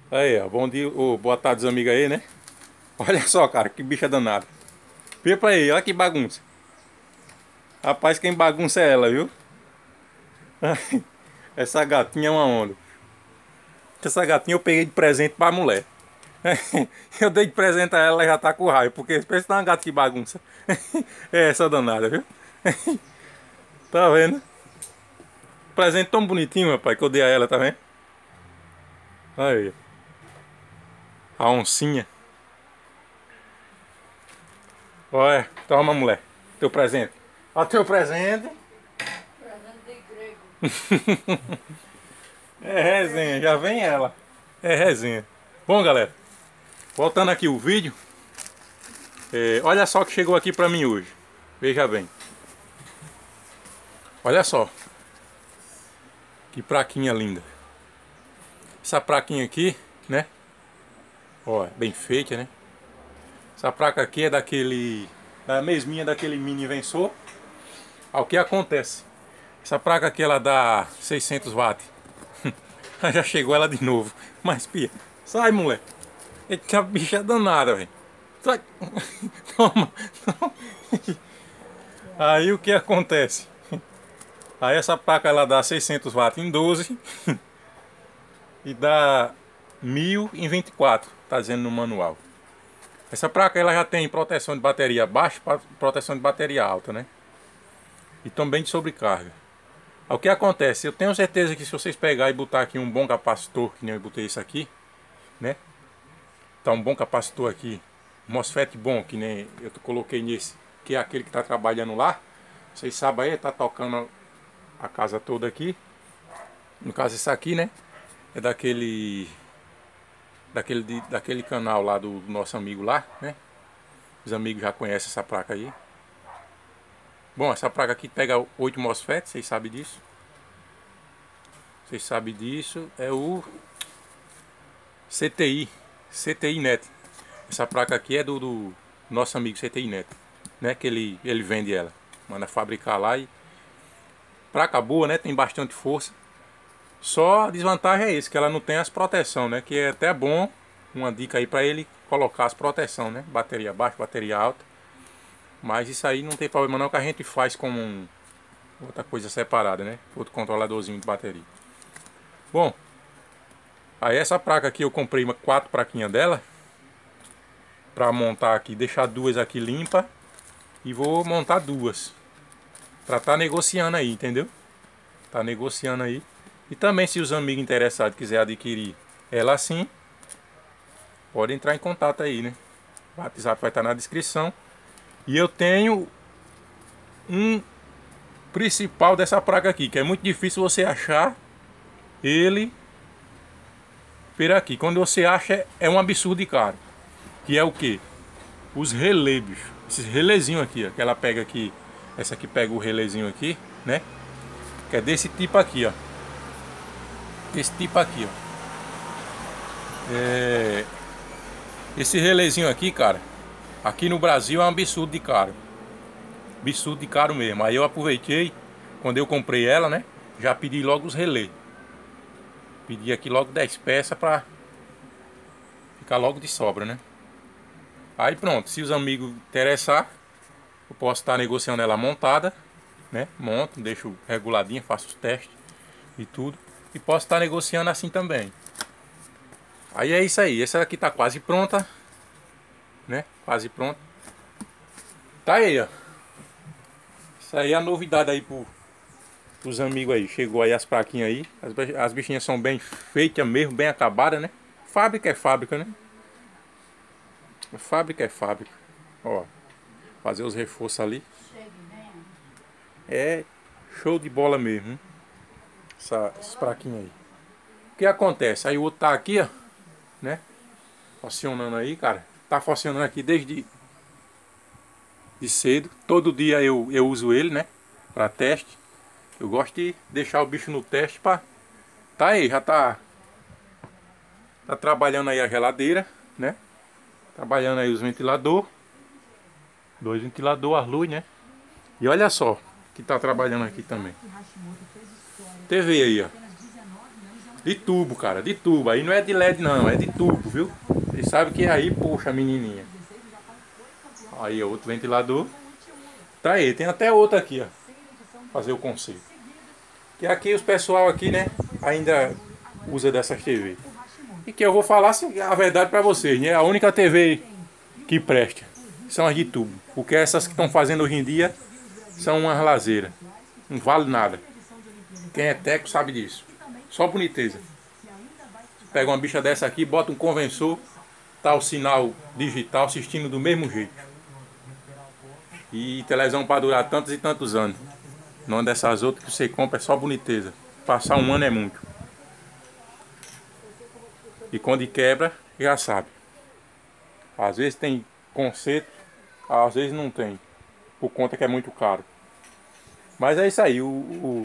Aí, ó, bom dia, ô, boa tarde, os amigos aí, né? Olha só, cara, que bicha danada. Vê pra aí, olha que bagunça. Rapaz, quem bagunça é ela, viu? Essa gatinha é uma onda. Essa gatinha eu peguei de presente pra mulher. Eu dei de presente a ela, ela já tá com raiva, porque pensa numa gata que bagunça. É essa danada, viu? Tá vendo? Presente tão bonitinho, rapaz, que eu dei a ela, tá vendo? Aí, a oncinha. Olha, toma, mulher. Teu presente. Ó, teu presente. Presente de grego. É resenha, já vem ela. É resenha. Bom, galera, voltando aqui o vídeo. Olha só o que chegou aqui pra mim hoje. Veja bem. Olha só. Que praquinha linda. Essa praquinha aqui, né? Ó, bem feita, né? Essa placa aqui é da mesminha daquele mini Inventor. O que acontece? Essa placa aqui ela dá 600 watts. Já chegou ela de novo. Mas pia, sai, moleque. Eita bicha danada, velho. Sai. Toma. Aí o que acontece? Aí essa placa ela dá 600 watts em 12 e dá 1000 em 24, tá dizendo no manual. Essa placa ela já tem proteção de bateria baixa e proteção de bateria alta, né? E também de sobrecarga. Aí o que acontece? Eu tenho certeza que se vocês pegar e botar aqui um bom capacitor, que nem eu botei isso aqui, né? Tá um bom capacitor aqui, MOSFET bom, que nem eu coloquei nesse, que é aquele que tá trabalhando lá. Vocês sabem aí, tá tocando a casa toda aqui. No caso esse aqui, né? É daquele canal lá do nosso amigo lá, né? Os amigos já conhecem essa placa aí. Bom, essa placa aqui pega 8 MOSFET, vocês sabem disso. Vocês sabem disso, é o CTI Net. Essa placa aqui é do nosso amigo CTI Net, né? Que ele vende ela, manda fabricar lá e placa boa, né? Tem bastante força. Só a desvantagem é isso, que ela não tem as proteção, né? Que é até bom, uma dica aí para ele colocar as proteção, né? Bateria baixa, bateria alta. Mas isso aí não tem problema não, que a gente faz como outra coisa separada, né? Outro controladorzinho de bateria. Bom, aí essa placa aqui eu comprei 4 plaquinhas dela para montar aqui, deixar 2 aqui limpa e vou montar 2 para tá negociando aí, entendeu? Tá negociando aí. E também se os amigos interessados quiserem adquirir ela assim, pode entrar em contato aí, né? O WhatsApp vai estar na descrição. E eu tenho um principal dessa placa aqui, que é muito difícil você achar ele por aqui. Quando você acha é um absurdo de caro. Que é o que? Os relés, bicho. Esses relézinhos aqui, ó, que ela pega aqui. Essa aqui pega o relézinho aqui, né? Que é desse tipo aqui, ó. Desse tipo aqui, ó. Esse relézinho aqui, cara, aqui no Brasil é um absurdo de caro. Absurdo de caro mesmo. Aí eu aproveitei, quando eu comprei ela, né? Já pedi logo os relés. Pedi aqui logo 10 peças pra ficar logo de sobra, né? Aí pronto, se os amigos interessar, eu posso estar negociando ela montada, né? Monto, deixo reguladinha, faço os testes e tudo. E posso estar negociando assim também. Aí é isso aí, essa aqui tá quase pronta, né? Quase pronta. Tá aí, ó. Isso aí é a novidade aí pros amigos aí. Chegou aí as plaquinhas aí. As bichinhas são bem feitas mesmo, bem acabadas, né? Fábrica é fábrica, né? Fábrica é fábrica. Ó, fazer os reforços ali. É show de bola mesmo, hein? Essas plaquinhas aí. O que acontece? Aí o outro tá aqui, ó, né? Funcionando aí, cara. Tá funcionando aqui desde de cedo. Todo dia eu uso ele, né? Pra teste. Eu gosto de deixar o bicho no teste pra... Tá aí, já tá trabalhando aí a geladeira, né? Trabalhando aí os ventiladores. 2 ventiladores, as luzes, né? E olha só, que tá trabalhando aqui também. TV aí, ó. De tubo, cara, de tubo. Aí não é de LED não, é de tubo, viu? Vocês sabem que aí, poxa, menininha. Aí, outro ventilador. Tá aí, tem até outro aqui, ó. Fazer o conserto. Que aqui os pessoal aqui, né, ainda usa dessas TV. E que eu vou falar a verdade pra vocês, né? A única TV que presta são as de tubo. Porque essas que estão fazendo hoje em dia são umas laseiras. Não vale nada. Quem é teco sabe disso. Só boniteza. Pega uma bicha dessa aqui, bota um conversor, tá o sinal digital assistindo do mesmo jeito. E televisão para durar tantos e tantos anos. Não dessas outras que você compra é só boniteza. Passar um ano é muito. E quando quebra, já sabe. Às vezes tem conserto, às vezes não tem. Por conta que é muito caro. Mas é isso aí. O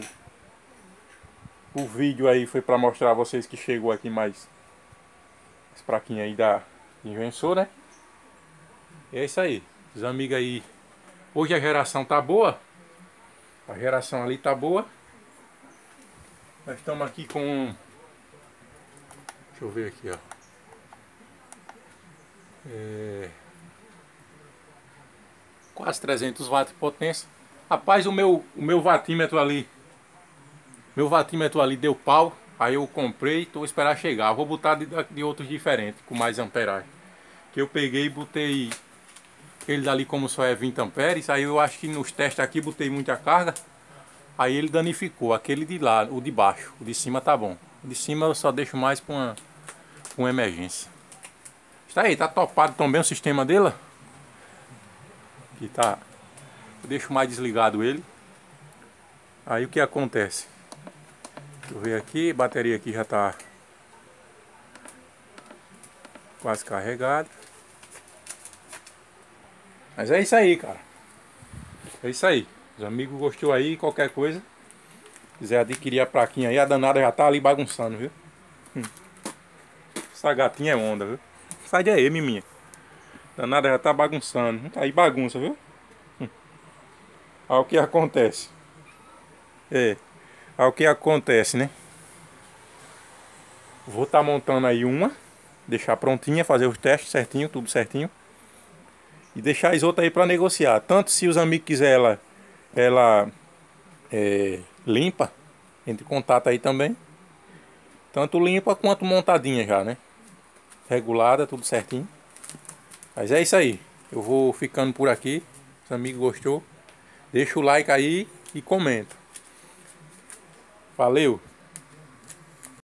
vídeo aí foi para mostrar a vocês que chegou aqui mais as praquinhas aí da Inventor, né? E é isso aí. Os amigos aí. Hoje a geração tá boa. A geração ali tá boa. Nós estamos aqui com... Deixa eu ver aqui, ó. Quase 300 watts de potência. Rapaz, o meu watímetro ali. Meu watímetro ali deu pau. Aí eu comprei, tô esperar chegar. Eu vou botar de outros diferentes, com mais amperagem. Que eu peguei e botei ele dali como só é 20 amperes. Aí eu acho que nos testes aqui botei muita carga. Aí ele danificou. Aquele de lá, o de baixo. O de cima tá bom. O de cima eu só deixo mais para uma emergência. Está aí, tá topado também o sistema dele. Aqui tá. Eu deixo mais desligado ele. Aí o que acontece? Deixa eu ver aqui, a bateria aqui já tá quase carregada. Mas é isso aí, cara. É isso aí. Os amigos gostou aí, qualquer coisa, quiser adquirir a plaquinha aí, a danada já tá ali bagunçando, viu? Essa gatinha é onda, viu? Sai daí, miminha. A danada já tá bagunçando. Aí bagunça, viu? Olha o que acontece. Olha o que acontece, né? Vou estar montando aí uma, deixar prontinha, fazer os testes certinho, tudo certinho. E deixar as outras aí para negociar. Tanto se os amigos quiserem ela limpa, entre em contato aí também. Tanto limpa quanto montadinha já, né? Regulada, tudo certinho. Mas é isso aí. Eu vou ficando por aqui. Se o amigo gostou, deixa o like aí e comenta. Valeu!